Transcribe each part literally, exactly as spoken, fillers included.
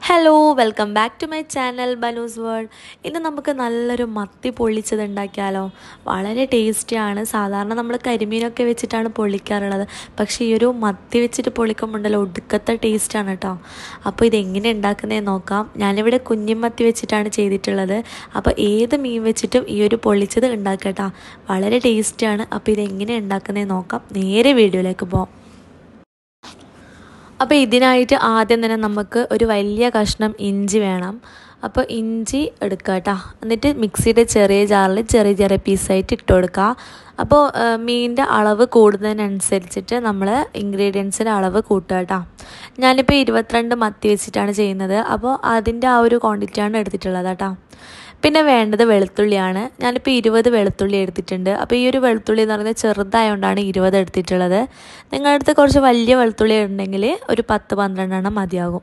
Hello welcome back to my channel ബനൂസ് world. ഇന്ന് നമുക്ക് നല്ലൊരു മത്തി പൊള്ളിച്ചത് ഉണ്ടാക്കിയാലോ. വളരെ ടേസ്റ്റിയാണ്. സാധാരണ നമ്മൾ കരിമീനൊക്കെ വെച്ചിട്ടാണ് പൊള്ളിക്കാറുള്ളത്, പക്ഷേ ഈ ഒരു മത്തി വെച്ചിട്ട് പൊള്ളിക്കുമ്പോണ്ടല്ലോ ഒടുക്കത്തെ ടേസ്റ്റാണ് കേട്ടോ. അപ്പോൾ ഇതെങ്ങനെ ഉണ്ടാക്കുന്നതെന്ന് നോക്കാം. ഞാനിവിടെ കുഞ്ഞിമത്തി വെച്ചിട്ടാണ് ചെയ്തിട്ടുള്ളത്. അപ്പോൾ ഏത് മീൻ വെച്ചിട്ടും ഈ ഒരു പൊള്ളിച്ചത് ഉണ്ടാക്കട്ടോ, വളരെ ടേസ്റ്റിയാണ്. അപ്പോൾ ഇതെങ്ങനെ ഉണ്ടാക്കുന്നതെന്ന് നോക്കാം. നേരെ വീഡിയോയിലേക്ക് പോകാം. അപ്പോൾ ഇതിനായിട്ട് ആദ്യം തന്നെ നമുക്ക് ഒരു വലിയ കഷ്ണം ഇഞ്ചി വേണം. അപ്പോൾ ഇഞ്ചി എടുക്കുക കേട്ടോ. എന്നിട്ട് മിക്സിയുടെ ചെറിയ ജാറിൽ ചെറിയ ചെറിയ പീസായിട്ട് ഇട്ട് കൊടുക്കുക. അപ്പോൾ മീനിൻ്റെ അളവ് കൂടുന്നതിനനുസരിച്ചിട്ട് നമ്മൾ ഇൻഗ്രീഡിയൻസിൻ്റെ അളവ് കൂട്ടുക കേട്ടോ. ഞാനിപ്പോൾ ഇരുപത്തിരണ്ട് മത്തി വെച്ചിട്ടാണ് ചെയ്യുന്നത്. അപ്പോൾ അതിൻ്റെ ആ ഒരു ക്വാണ്ടിറ്റിയാണ് എടുത്തിട്ടുള്ളത് കേട്ടോ. പിന്നെ വേണ്ടത് വെളുത്തുള്ളിയാണ്. ഞാനിപ്പോൾ ഇരുപത് വെളുത്തുള്ളി എടുത്തിട്ടുണ്ട്. അപ്പോൾ ഈ ഒരു വെളുത്തുള്ളി എന്ന് പറയുന്നത് ചെറുതായതുകൊണ്ടാണ് ഇരുപത് എടുത്തിട്ടുള്ളത്. നിങ്ങളുടെ അടുത്ത് കുറച്ച് വലിയ വെളുത്തുള്ളി ഉണ്ടെങ്കിൽ ഒരു പത്ത് പന്ത്രണ്ടെണ്ണം മതിയാകും.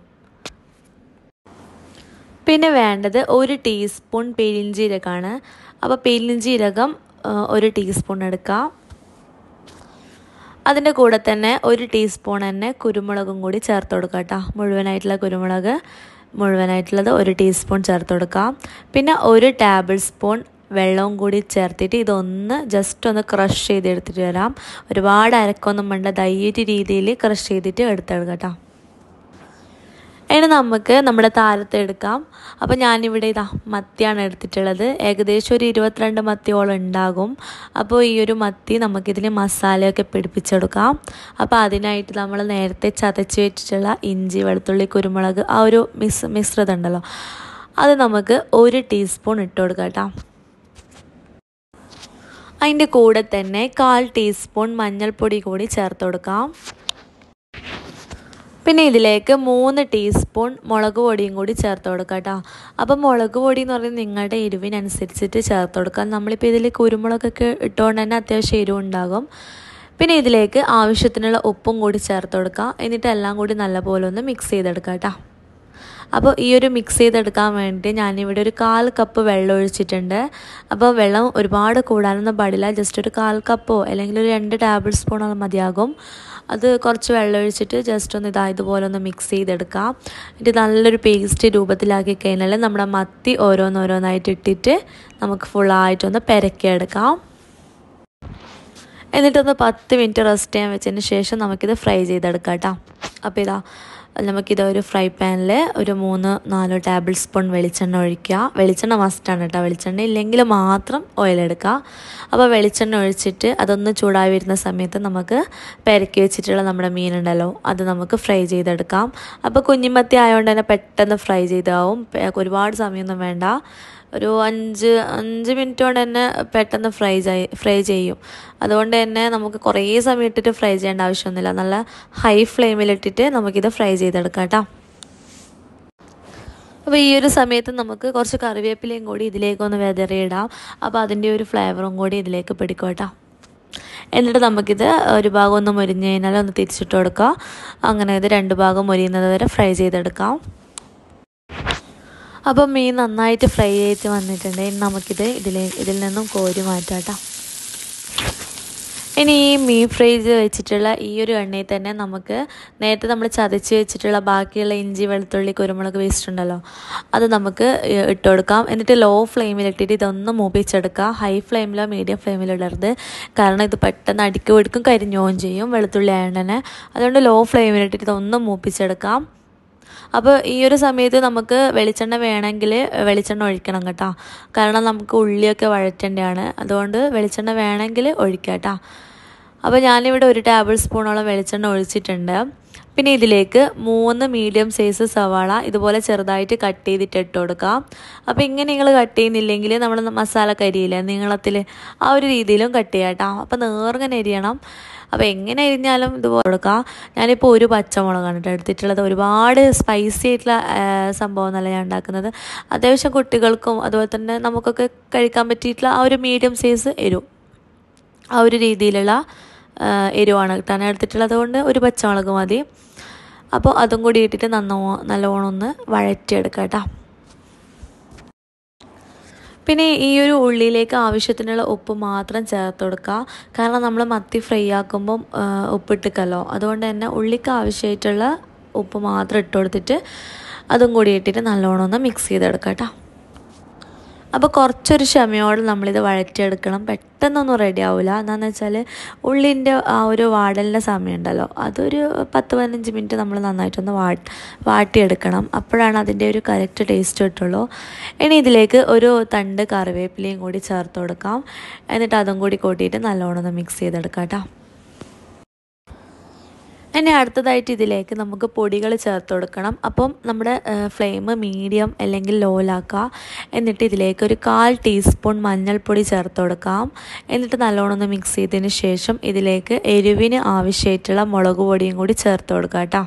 പിന്നെ വേണ്ടത് ഒരു ടീസ്പൂൺ പെരിഞ്ജീരകമാണ്. അപ്പോൾ പെരിഞ്ജീരകം ഒരു ടീസ്പൂൺ എടുക്കുക. അതിൻ്റെ കൂടെ തന്നെ ഒരു ടീസ്പൂൺ തന്നെ കുരുമുളകും കൂടി ചേർത്ത് കൊടുക്കുക കേട്ടോ. മുഴുവനായിട്ടുള്ള കുരുമുളക് മുഴുവനായിട്ടുള്ളത് ഒരു ടീസ്പൂൺ ചേർത്ത് കൊടുക്കാം. പിന്നെ ഒരു ടേബിൾ സ്പൂൺ വെള്ളവും കൂടി ചേർത്തിട്ട് ഇതൊന്ന് ജസ്റ്റ് ഒന്ന് ക്രഷ് ചെയ്തെടുത്തിട്ട് വരാം. ഒരുപാട് അരക്കൊന്നും വേണ്ട, ദയ്യൊരു രീതിയിൽ ക്രഷ് ചെയ്തിട്ട് എടുത്തെടുക്കാം കേട്ടോ. ഇനി നമുക്ക് നമ്മുടെ താരത്തെ എടുക്കാം. അപ്പോൾ ഞാനിവിടെ ഇതാ മത്തിയാണ് എടുത്തിട്ടുള്ളത്. ഏകദേശം ഒരു ഇരുപത്തിരണ്ട് മത്തിയോളം ഉണ്ടാകും. അപ്പോൾ ഈ ഒരു മത്തി നമുക്കിതിന് മസാലയൊക്കെ പിടിപ്പിച്ചെടുക്കാം. അപ്പോൾ അതിനായിട്ട് നമ്മൾ നേരത്തെ ചതച്ച് വെച്ചിട്ടുള്ള ഇഞ്ചി വെളുത്തുള്ളി കുരുമുളക് ആ ഒരു മിസ് മിശ്രിതം ഉണ്ടല്ലോ, അത് നമുക്ക് ഒരു ടീസ്പൂൺ ഇട്ട് കൊടുക്കാം കേട്ടോ. അതിൻ്റെ കൂടെ തന്നെ കാൽ ടീസ്പൂൺ മഞ്ഞൾപ്പൊടി കൂടി ചേർത്ത് കൊടുക്കാം. പിന്നെ ഇതിലേക്ക് മൂന്ന് ടീസ്പൂൺ മുളക് പൊടിയും കൂടി ചേർത്ത് കൊടുക്കാം കേട്ടോ. അപ്പോൾ മുളക് പൊടി എന്ന് പറയുന്നത് നിങ്ങളുടെ എരിവിനനുസരിച്ചിട്ട് ചേർത്ത് കൊടുക്കാം. നമ്മളിപ്പോൾ ഇതിൽ കുരുമുളകൊക്കെ ഇട്ടുകൊണ്ട് തന്നെ അത്യാവശ്യം എരിവ് ഉണ്ടാകും. പിന്നെ ഇതിലേക്ക് ആവശ്യത്തിനുള്ള ഉപ്പും കൂടി ചേർത്ത് കൊടുക്കാം. എന്നിട്ട് എല്ലാം കൂടി നല്ലപോലെ ഒന്ന് മിക്സ് ചെയ്തെടുക്കാം കേട്ടോ. അപ്പോൾ ഈ ഒരു മിക്സ് ചെയ്തെടുക്കാൻ വേണ്ടി ഞാനിവിടെ ഒരു കാൽ കപ്പ് വെള്ളം ഒഴിച്ചിട്ടുണ്ട്. അപ്പോൾ വെള്ളം ഒരുപാട് കൂടാനൊന്നും പാടില്ല. ജസ്റ്റ് ഒരു കാൽ കപ്പോ അല്ലെങ്കിൽ ഒരു രണ്ട് ടേബിൾ സ്പൂണോ മതിയാകും. അത് കുറച്ച് വെള്ളം ഒഴിച്ചിട്ട് ജസ്റ്റ് ഒന്ന് ഇതാ ഇതുപോലെ ഒന്ന് മിക്സ് ചെയ്തെടുക്കാം. ഇത് നല്ലൊരു പേസ്റ്റ് രൂപത്തിലാക്കി കഴിഞ്ഞാൽ നമ്മുടെ മത്തി ഓരോന്നോരോന്നായിട്ട് ഇട്ടിട്ട് നമുക്ക് ഫുള്ളായിട്ടൊന്ന് പെരക്കിയെടുക്കാം. എന്നിട്ടൊന്ന് പത്ത് മിനിറ്റ് റെസ്റ്റ് ചെയ്യാൻ വെച്ചതിന് ശേഷം നമുക്കിത് ഫ്രൈ ചെയ്തെടുക്കാം കേട്ടോ. അപ്പോൾ ഇതാ നമുക്കിത് ഒരു ഫ്രൈ പാനിൽ ഒരു മൂന്ന് നാല് ടേബിൾ സ്പൂൺ വെളിച്ചെണ്ണ ഒഴിക്കുക. വെളിച്ചെണ്ണ മസ്റ്റാണ് കേട്ടോ. വെളിച്ചെണ്ണ ഇല്ലെങ്കിൽ മാത്രം ഓയിൽ എടുക്കുക. അപ്പോൾ വെളിച്ചെണ്ണ ഒഴിച്ചിട്ട് അതൊന്ന് ചൂടായി വരുന്ന സമയത്ത് നമുക്ക് പെരക്കി വെച്ചിട്ടുള്ള നമ്മുടെ മീനുണ്ടല്ലോ അത് നമുക്ക് ഫ്രൈ ചെയ്തെടുക്കാം. അപ്പോൾ കുഞ്ഞിമത്തി ആയതുകൊണ്ട് തന്നെ പെട്ടെന്ന് ഫ്രൈ ചെയ്താവും. ഒരുപാട് സമയമൊന്നും വേണ്ട. ഒരു അഞ്ച് അഞ്ച് മിനിറ്റ് കൊണ്ട് തന്നെ പെട്ടെന്ന് ഫ്രൈ ചെയ് ഫ്രൈ ചെയ്യും. അതുകൊണ്ട് തന്നെ നമുക്ക് കുറേ സമയം ഇട്ടിട്ട് ഫ്രൈ ചെയ്യേണ്ട ആവശ്യമൊന്നുമില്ല. നല്ല ഹൈ ഫ്ലെയിമിലിട്ടിട്ട് നമുക്കിത് ഫ്രൈ ചെയ്തെടുക്കാം കേട്ടോ. അപ്പോൾ ഈ ഒരു സമയത്ത് നമുക്ക് കുറച്ച് കറിവേപ്പിലയും കൂടി ഇതിലേക്കൊന്ന് വിതറിയിടാം. അപ്പോൾ അതിൻ്റെ ഒരു ഫ്ലേവറും കൂടി ഇതിലേക്ക് പിടിക്കും കേട്ടോ. എന്നിട്ട് നമുക്കിത് ഒരു ഭാഗം ഒന്ന് മൊരിഞ്ഞ് കഴിഞ്ഞാൽ ഒന്ന് തിരിച്ചിട്ട് കൊടുക്കുക. അങ്ങനെ ഇത് രണ്ട് ഭാഗം മൊരിയുന്നത് വരെ ഫ്രൈ ചെയ്തെടുക്കാം. അപ്പോൾ മീൻ നന്നായിട്ട് ഫ്രൈ ചെയ്ത് വന്നിട്ടുണ്ട്. ഇനി നമുക്കിത് ഇതിൽ ഇതിൽ നിന്നും കോരി മാറ്റാം കേട്ടോ. ഇനി ഈ മീൻ ഫ്രൈ ചെയ്ത് വെച്ചിട്ടുള്ള ഈ ഒരു എണ്ണയിൽ തന്നെ നമുക്ക് നേരത്തെ നമ്മൾ ചതച്ച് വെച്ചിട്ടുള്ള ബാക്കിയുള്ള ഇഞ്ചി വെളുത്തുള്ളി കുരുമുളക് പേസ്റ്റ് ഉണ്ടല്ലോ അത് നമുക്ക് ഇട്ട് കൊടുക്കാം. എന്നിട്ട് ലോ ഫ്ലെയിമിലിട്ടിട്ട് ഇതൊന്ന് മൂപ്പിച്ചെടുക്കുക. ഹൈ ഫ്ലെയിമിലോ മീഡിയം ഫ്ലെയിമിലോ ഇടരുത്. കാരണം ഇത് പെട്ടെന്ന് അടിക്ക് പിടിക്കും, കരിഞ്ഞോവും ചെയ്യും വെളുത്തുള്ളി ആയതുകൊണ്ട് തന്നെ. അതുകൊണ്ട് ലോ ഫ്ലെയിമിലിട്ടിട്ട് ഇതൊന്ന് മൂപ്പിച്ചെടുക്കാം. അപ്പോൾ ഈ ഒരു സമയത്ത് നമുക്ക് വെളിച്ചെണ്ണ വേണമെങ്കിൽ വെളിച്ചെണ്ണ ഒഴിക്കണം കേട്ടോ. കാരണം നമുക്ക് ഉള്ളിയൊക്കെ വഴറ്റേണ്ടതാണ്. അതുകൊണ്ട് വെളിച്ചെണ്ണ വേണമെങ്കിൽ ഒഴിക്കാം കേട്ടോ. അപ്പോൾ ഞാനിവിടെ ഒരു ടേബിൾ സ്പൂണോളം വെളിച്ചെണ്ണ ഒഴിച്ചിട്ടുണ്ട്. പിന്നെ ഇതിലേക്ക് മൂന്ന് മീഡിയം സൈസ് സവാള ഇതുപോലെ ചെറുതായിട്ട് കട്ട് ചെയ്തിട്ട് ഇട്ട് കൊടുക്കാം. അപ്പോൾ ഇങ്ങനെ നിങ്ങൾ കട്ട് ചെയ്യുന്നില്ലെങ്കിൽ നമ്മൾ മസാല കരിയില്ല നീളത്തിൽ ആ ഒരു രീതിയിലും കട്ട് ചെയ്യാം കേട്ടോ. അപ്പോൾ നേർങ്ങനെ അരിയണം. അപ്പോൾ എങ്ങനെ അരിഞ്ഞാലും ഇതുപോലെ കൊടുക്കാം. ഞാനിപ്പോൾ ഒരു പച്ചമുളകാണ് കേട്ടോ എടുത്തിട്ടുള്ളത്. ഒരുപാട് സ്പൈസി ആയിട്ടുള്ള സംഭവം എന്നല്ല ഞാൻ ഉണ്ടാക്കുന്നത്. അത്യാവശ്യം കുട്ടികൾക്കും അതുപോലെ തന്നെ നമുക്കൊക്കെ കഴിക്കാൻ പറ്റിയിട്ടുള്ള ആ ഒരു മീഡിയം സൈസ് എരിവ് ആ ഒരു രീതിയിലുള്ള എരിവാണ് കിട്ടാൻ എടുത്തിട്ടുള്ളത്. കൊണ്ട് ഒരു പച്ചമുളക് മതി. അപ്പോൾ അതും കൂടി ഇട്ടിട്ട് നന്നോ നല്ലോണം ഒന്ന് വഴറ്റിയെടുക്കാം കേട്ടോ. പിന്നെ ഈ ഒരു ഉള്ളിയിലേക്ക് ആവശ്യത്തിനുള്ള ഉപ്പ് മാത്രം ചേർത്ത് കൊടുക്കുക. കാരണം നമ്മൾ മത്തി ഫ്രൈ ആക്കുമ്പം ഉപ്പിട്ടിക്കല്ലോ, അതുകൊണ്ട് തന്നെ ഉള്ളിക്ക് ആവശ്യമായിട്ടുള്ള ഉപ്പ് മാത്രം ഇട്ട് കൊടുത്തിട്ട് അതും കൂടി ഇട്ടിട്ട് നല്ലോണം ഒന്ന് മിക്സ് ചെയ്തെടുക്കാം കേട്ടോ. അപ്പോൾ കുറച്ചൊരു ക്ഷമയോടെ നമ്മളിത് വഴറ്റിയെടുക്കണം. പെട്ടെന്നൊന്നും റെഡി ആവില്ല. എന്താണെന്ന് വെച്ചാൽ ഉള്ളിൻ്റെ ആ ഒരു വാടലിൻ്റെ സമയമുണ്ടല്ലോ, അതൊരു പത്ത് പതിനഞ്ച് മിനിറ്റ് നമ്മൾ നന്നായിട്ടൊന്ന് വാ വാട്ടിയെടുക്കണം. അപ്പോഴാണ് അതിൻ്റെ ഒരു കറക്റ്റ് ടേസ്റ്റ് കിട്ടുള്ളൂ. ഇനി ഇതിലേക്ക് ഒരു തണ്ട് കറിവേപ്പിലയും കൂടി ചേർത്ത് കൊടുക്കാം. എന്നിട്ട് അതും കൂടി കൂട്ടിയിട്ട് നല്ലോണം ഒന്ന് മിക്സ് ചെയ്തെടുക്കാം കേട്ടോ. ഇനി അടുത്തതായിട്ട് ഇതിലേക്ക് നമുക്ക് പൊടികൾ ചേർത്ത് കൊടുക്കണം. അപ്പം നമ്മുടെ ഫ്ലെയിം മീഡിയം അല്ലെങ്കിൽ ലോയിലാക്കുക. എന്നിട്ട് ഇതിലേക്ക് ഒരു കാൽ ടീസ്പൂൺ മഞ്ഞൾപ്പൊടി ചേർത്ത് കൊടുക്കാം. എന്നിട്ട് നല്ലോണം ഒന്ന് മിക്സ് ചെയ്തതിന് ശേഷം ഇതിലേക്ക് എരിവിന് ആവശ്യമായിട്ടുള്ള മുളക് പൊടിയും കൂടി ചേർത്ത് കൊടുക്കാം കേട്ടോ.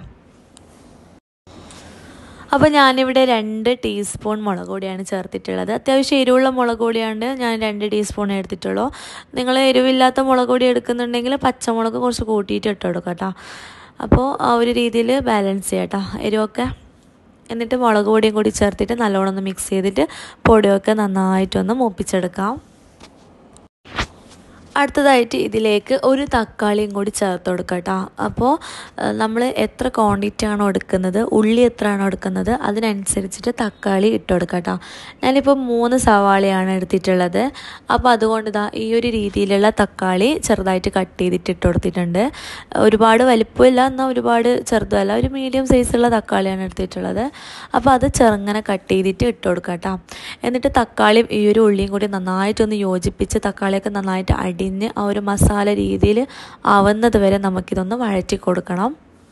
അപ്പോൾ ഞാനിവിടെ രണ്ട് ടീസ്പൂൺ മുളക് പൊടിയാണ് ചേർത്തിട്ടുള്ളത്. അത്യാവശ്യം എരിവുള്ള മുളക് പൊടിയാണ്ട് ഞാൻ രണ്ട് ടീസ്പൂൺ എടുത്തിട്ടുള്ളൂ. നിങ്ങൾ എരിവില്ലാത്ത മുളക് പൊടി എടുക്കുന്നുണ്ടെങ്കിൽ പച്ചമുളക് കുറച്ച് കൂട്ടിയിട്ട് ഇട്ട് കൊടുക്കാം കേട്ടോ. അപ്പോൾ ആ ഒരു രീതിയിൽ ബാലൻസ് ചെയ്യാം കേട്ടോ എരിവൊക്കെ. എന്നിട്ട് മുളക് പൊടിയും കൂടി ചേർത്തിട്ട് നല്ലോണം ഒന്ന് മിക്സ് ചെയ്തിട്ട് പൊടിയൊക്കെ നന്നായിട്ടൊന്ന് മൂപ്പിച്ചെടുക്കാം. അടുത്തതായിട്ട് ഇതിലേക്ക് ഒരു തക്കാളിയും കൂടി ചേർത്ത് കൊടുക്കാം കേട്ടോ. അപ്പോൾ നമ്മൾ എത്ര ക്വാണ്ടിറ്റി ആണോ എടുക്കുന്നത്, ഉള്ളി എത്ര ആണോ എടുക്കുന്നത്, അതിനനുസരിച്ചിട്ട് തക്കാളി ഇട്ട് കൊടുക്കാം കേട്ടോ. ഞാനിപ്പോൾ മൂന്ന് സവാളയാണ് എടുത്തിട്ടുള്ളത്. അപ്പോൾ അതുകൊണ്ട് ഇതാ ഈ ഒരു രീതിയിലുള്ള തക്കാളി ചെറുതായിട്ട് കട്ട് ചെയ്തിട്ട് ഇട്ട് കൊടുത്തിട്ടുണ്ട്. ഒരുപാട് വലിപ്പമില്ല എന്നാൽ ഒരുപാട് ചെറുതല്ല, ഒരു മീഡിയം സൈസുള്ള തക്കാളിയാണ് എടുത്തിട്ടുള്ളത്. അപ്പോൾ അത് ചെറുങ്ങനെ കട്ട് ചെയ്തിട്ട് ഇട്ട് കൊടുക്കാം കേട്ടോ. എന്നിട്ട് തക്കാളിയും ഈ ഒരു ഉള്ളിയും കൂടി നന്നായിട്ടൊന്ന് യോജിപ്പിച്ച് തക്കാളിയൊക്കെ നന്നായിട്ട് അടി ആ ഒരു മസാല രീതിയിൽ ആവുന്നത് വരെ നമുക്കിതൊന്ന് വഴറ്റി കൊടുക്കണം.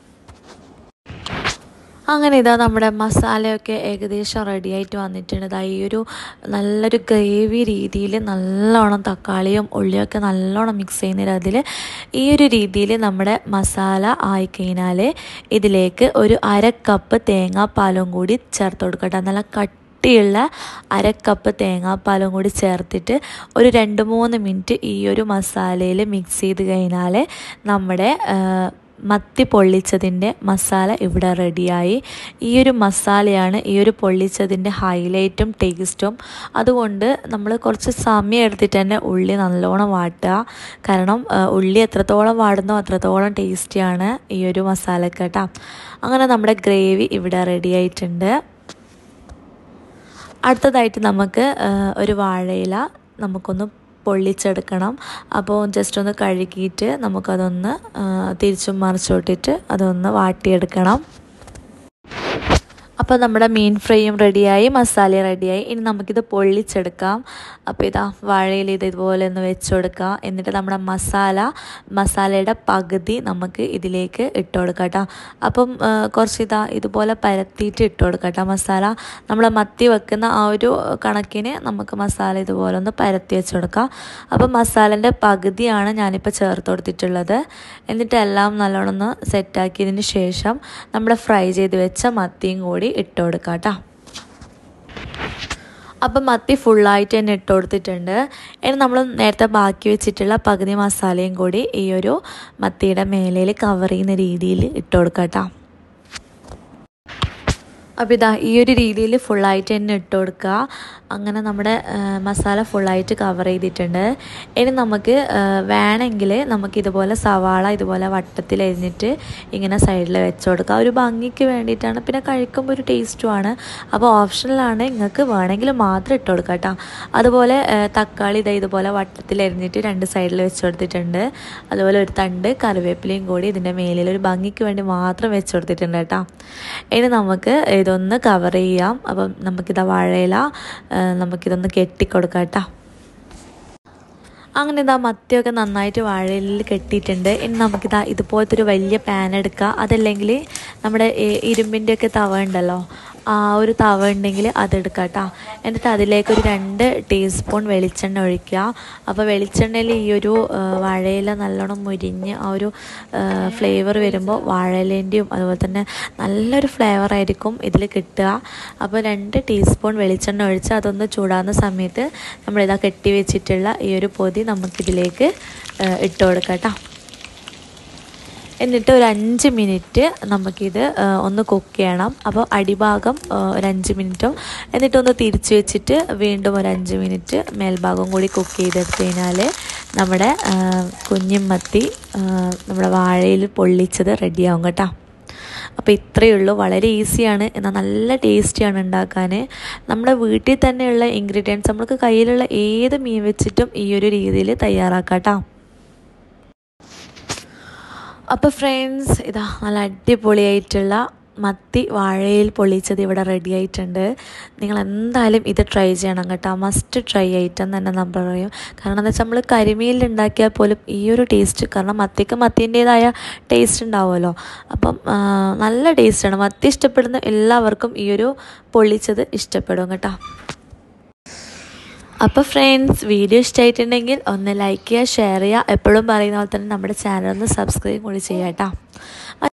അങ്ങനെ ഇതാ നമ്മുടെ മസാലയൊക്കെ ഏകദേശം റെഡി ആയിട്ട് വന്നിട്ടുണ്ട്. ഇതാ ഈ ഒരു നല്ലൊരു ഗ്രേവി രീതിയിൽ നല്ലോണം തക്കാളിയും ഉള്ളിയൊക്കെ നല്ലോണം മിക്സ് ചെയ്യുന്നതിൽ അതിൽ ഈ ഒരു രീതിയിൽ നമ്മുടെ മസാല ആയിക്കഴിഞ്ഞാൽ ഇതിലേക്ക് ഒരു അര കപ്പ് തേങ്ങാപ്പാലും കൂടി ചേർത്ത് കൊടുക്കട്ടെ. നല്ല കട്ട് ുള്ള അര കപ്പ് തേങ്ങാപ്പാലും കൂടി ചേർത്തിട്ട് ഒരു രണ്ട് മൂന്ന് മിനിറ്റ് ഈ ഒരു മസാലയിൽ മിക്സ് ചെയ്ത് കഴിഞ്ഞാൽ നമ്മുടെ മത്തി പൊള്ളിച്ചതിൻ്റെ മസാല ഇവിടെ റെഡിയായി. ഈ ഒരു മസാലയാണ് ഈ ഒരു പൊള്ളിച്ചതിൻ്റെ ഹൈലൈറ്റും ടേസ്റ്റും. അതുകൊണ്ട് നമ്മൾ കുറച്ച് സമയം എടുത്തിട്ട് തന്നെ ഉള്ളി നല്ലോണം വാട്ടുക. കാരണം ഉള്ളി എത്രത്തോളം വാടുന്നോ അത്രത്തോളം ടേസ്റ്റിയാണ് ഈ ഒരു മസാലക്ക് കേട്ടോ. അങ്ങനെ നമ്മുടെ ഗ്രേവി ഇവിടെ റെഡി ആയിട്ടുണ്ട്. അടുത്തതായിട്ട് നമുക്ക് ഒരു വാഴയില നമുക്കൊന്ന് പൊള്ളിച്ചെടുക്കണം. അപ്പോൾ ജസ്റ്റ് ഒന്ന് കഴുകിയിട്ട് നമുക്കതൊന്ന് തിരിച്ചും മറിച്ചോട്ടിട്ട് അതൊന്ന് വാട്ടിയെടുക്കണം. അപ്പോൾ നമ്മുടെ മീൻ ഫ്രൈയും റെഡിയായി, മസാല റെഡിയായി. ഇനി നമുക്കിത് പൊള്ളിച്ചെടുക്കാം. അപ്പോൾ ഇതാ വാഴയിൽ ഇത് ഇതുപോലെ ഒന്ന് വെച്ച് കൊടുക്കുക. എന്നിട്ട് നമ്മുടെ മസാല മസാലയുടെ പകുതി നമുക്ക് ഇതിലേക്ക് ഇട്ട് കൊടുക്കാം കേട്ടോ. അപ്പം കുറച്ച് ഇതാ ഇതുപോലെ പരത്തിയിട്ട് ഇട്ട് കൊടുക്കാം കേട്ടോ മസാല. നമ്മൾ മത്തി വെക്കുന്ന ആ ഒരു കണക്കിന് നമുക്ക് മസാല ഇതുപോലെ ഒന്ന് പരത്തി വെച്ച് കൊടുക്കാം. അപ്പം മസാലേൻ്റെ പകുതിയാണ് ഞാനിപ്പോൾ ചേർത്ത് കൊടുത്തിട്ടുള്ളത്. എന്നിട്ട് എല്ലാം നല്ലോണം ഒന്ന് സെറ്റാക്കിയതിന് ശേഷം നമ്മൾ ഫ്രൈ ചെയ്ത് വെച്ച മത്തിയും കൂടി ഇട്ട് കൊടുക്കാം കേട്ടോ. അപ്പം മത്തി ഫുള്ളായിട്ട് തന്നെ ഇട്ട് കൊടുത്തിട്ടുണ്ട്. ഇനി നമ്മൾ നേരത്തെ ബാക്കി വെച്ചിട്ടുള്ള പകുതി മസാലയും കൂടി ഈ ഒരു മത്തിയുടെ മേലയിൽ കവർ ചെയ്യുന്ന രീതിയിൽ ഇട്ട് കൊടുക്കാം കേട്ടോ. അപ്പോൾ ഇതാ ഈ ഒരു രീതിയിൽ ഫുള്ളായിട്ട് തന്നെ ഇട്ട് കൊടുക്കുക. അങ്ങനെ നമ്മുടെ മസാല ഫുള്ളായിട്ട് കവർ ചെയ്തിട്ടുണ്ട്. ഇനി നമുക്ക് വേണമെങ്കിൽ നമുക്കിതുപോലെ സവാള ഇതുപോലെ വട്ടത്തിൽ അരിഞ്ഞിട്ട് ഇങ്ങനെ സൈഡിൽ വെച്ച് കൊടുക്കുക. ഒരു ഭംഗിക്ക് വേണ്ടിയിട്ടാണ്, പിന്നെ കഴിക്കുമ്പോൾ ഒരു ടേസ്റ്റുമാണ്. അപ്പോൾ ഓപ്ഷണലാണ്, നിങ്ങൾക്ക് വേണമെങ്കിൽ മാത്രം ഇട്ട് കൊടുക്കുക കേട്ടോ. അതുപോലെ തക്കാളി ഇതാ ഇതുപോലെ വട്ടത്തിൽ അരിഞ്ഞിട്ട് രണ്ട് സൈഡിൽ വെച്ച് കൊടുത്തിട്ടുണ്ട്. അതുപോലെ ഒരു തണ്ട് കറിവേപ്പിലയും കൂടി ഇതിൻ്റെ മേലിൽ ഒരു ഭംഗിക്ക് വേണ്ടി മാത്രം വെച്ച് കൊടുത്തിട്ടുണ്ട് കേട്ടോ. ഇനി നമുക്ക് ഇതൊന്ന് കവർ ചെയ്യാം. അപ്പം നമുക്കിതാ വാഴയില നമുക്കിതൊന്ന് കെട്ടിക്കൊടുക്കാം കേട്ടോ. അങ്ങനെ ഇതാ മത്തിയൊക്കെ നന്നായിട്ട് വാഴയിലിൽ കെട്ടിയിട്ടുണ്ട്. ഇനി നമുക്കിതാ ഇതുപോലത്തെ ഒരു വലിയ പാൻ എടുക്കുക. അതല്ലെങ്കിൽ നമ്മുടെ ഇരുമ്പിൻ്റെയൊക്കെ തവ ഉണ്ടല്ലോ, ആ ഒരു തവ ഉണ്ടെങ്കിൽ അതെടുക്കുക കേട്ടോ. എന്നിട്ട് അതിലേക്കൊരു രണ്ട് ടീസ്പൂൺ വെളിച്ചെണ്ണ ഒഴിക്കുക. അപ്പോൾ വെളിച്ചെണ്ണയിൽ ഈ ഒരു വാഴയില നല്ലോണം മുരിഞ്ഞ് ആ ഒരു ഫ്ലേവർ വരുമ്പോൾ വാഴയിലേൻ്റെയും അതുപോലെ തന്നെ നല്ലൊരു ഫ്ലേവറായിരിക്കും ഇതിൽ കിട്ടുക. അപ്പോൾ രണ്ട് ടീസ്പൂൺ വെളിച്ചെണ്ണ ഒഴിച്ച് അതൊന്ന് ചൂടാകുന്ന സമയത്ത് നമ്മളിതാ കെട്ടി വെച്ചിട്ടുള്ള ഈ ഒരു പൊതി നമുക്കിതിലേക്ക് ഇട്ട് കൊടുക്കാം കേട്ടോ. എന്നിട്ട് ഒരു അഞ്ച് മിനിറ്റ് നമുക്കിത് ഒന്ന് കുക്ക് ചെയ്യണം. അപ്പോൾ അടിഭാഗം ഒരു അഞ്ച് മിനിറ്റും എന്നിട്ടൊന്ന് തിരിച്ച് വെച്ചിട്ട് വീണ്ടും ഒരു അഞ്ച് മിനിറ്റ് മേൽഭാഗം കൂടി കുക്ക് ചെയ്തെടുത്ത് കഴിഞ്ഞാൽ നമ്മുടെ കുഞ്ഞിമത്തി നമ്മുടെ വാഴയിൽ പൊള്ളിച്ചത് റെഡിയാവും കേട്ടോ. അപ്പോൾ ഇത്രയേ ഉള്ളൂ, വളരെ ഈസിയാണ്, എന്നാൽ നല്ല ടേസ്റ്റിയാണ് ഉണ്ടാക്കാൻ. നമ്മുടെ വീട്ടിൽ തന്നെയുള്ള ഇൻഗ്രീഡിയൻസ് നമുക്ക് കയ്യിലുള്ള ഏത് മീൻ വെച്ചിട്ടും ഈ ഒരു രീതിയിൽ തയ്യാറാക്കാം കേട്ടോ. അപ്പോൾ ഫ്രണ്ട്സ്, ഇതാ നല്ല അടിപൊളിയായിട്ടുള്ള മത്തി വാഴയിൽ പൊള്ളിച്ചത് ഇവിടെ റെഡി ആയിട്ടുണ്ട്. നിങ്ങൾ എന്തായാലും ഇത് ട്രൈ ചെയ്യണം കേട്ടോ, മസ്റ്റ് ട്രൈ ഐറ്റം തന്നെ നമ്മൾ പറയും. കാരണം എന്താ വെച്ചാൽ നമ്മൾ കരിമീനിൽ ഉണ്ടാക്കിയാൽ പോലും ഈ ഒരു ടേസ്റ്റ്, കാരണം മത്തിക്ക് മത്തിൻ്റേതായ ടേസ്റ്റ് ഉണ്ടാവുമല്ലോ. അപ്പം നല്ല ടേസ്റ്റാണ്. മത്തി ഇഷ്ടപ്പെടുന്ന എല്ലാവർക്കും ഈ ഒരു പൊള്ളിച്ചത് ഇഷ്ടപ്പെടും കേട്ടോ. അപ്പോൾ ഫ്രണ്ട്സ്, വീഡിയോ ഇഷ്ടമായിട്ടുണ്ടെങ്കിൽ ഒന്ന് ലൈക്ക് ചെയ്യുക, ഷെയർ ചെയ്യുക. എപ്പോഴും പറയുന്ന പോലെ തന്നെ നമ്മുടെ ചാനൽ ഒന്ന് സബ്സ്ക്രൈബ് കൂടി ചെയ്യാം കേട്ടോ.